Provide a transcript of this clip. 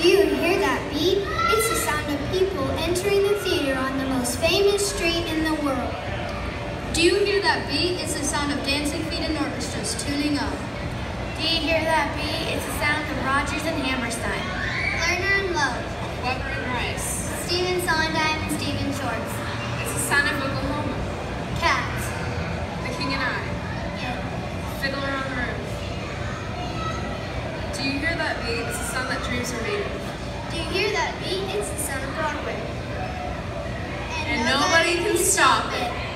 Do you hear that beat? It's the sound of people entering the theater on the most famous street in the world. Do you hear that beat? It's the sound of dancing feet and orchestras tuning up. Do you hear that beat? It's the sound of Rodgers and Hammerstein. Lerner and Lowe. Weber and Rice. Stephen Sondheim and Stephen Schwartz. It's the sound of Oklahoma. Cats. The King and I. Yeah. Fiddler on the Roof. Do you hear that beat? It's the sound that dreams are made of. Do you hear that beat? It's the sound of Broadway. And nobody can stop it.